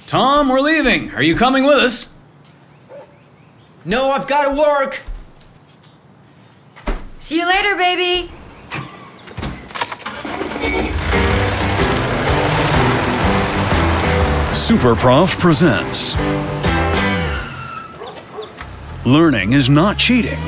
Tom, we're leaving. Are you coming with us? No, I've got to work. See you later, baby. Superprof presents Learning is Not Cheating.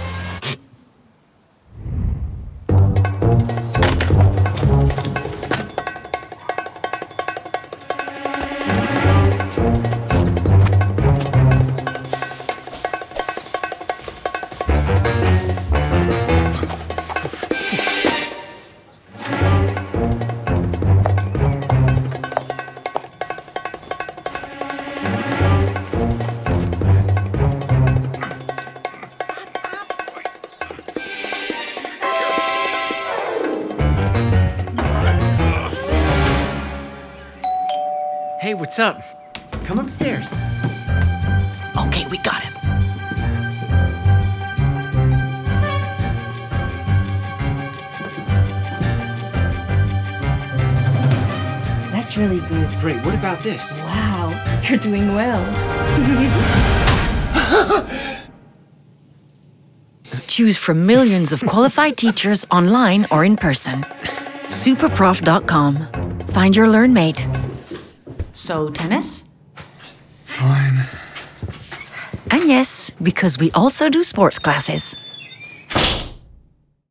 Hey, what's up? Come upstairs. Okay, we got him. That's really good. Great, what about this? Wow, you're doing well. Choose from millions of qualified teachers online or in person. Superprof.com. Find your learn mate. So, tennis? Fine. And yes, because we also do sports classes.